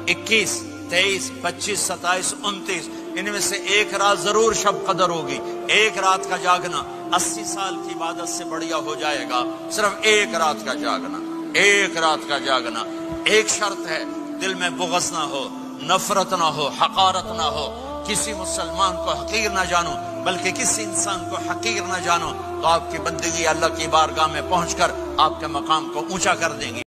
21, 23, 25, 27, 29 इनमें से एक रात जरूर शब कदर होगी। एक रात का जागना 80 साल की इबादत से बढ़िया हो जाएगा। सिर्फ एक रात का जागना, एक रात का जागना। एक शर्त है, दिल में बुग़्ज़ ना हो, नफरत ना हो, हकारत ना हो, किसी मुसलमान को हकीर ना जानो, बल्कि किसी इंसान को हकीर ना जानो, तो आपकी बंदगी अल्लाह की बारगाह में पहुंचकर आपके मकाम को ऊंचा कर देंगी।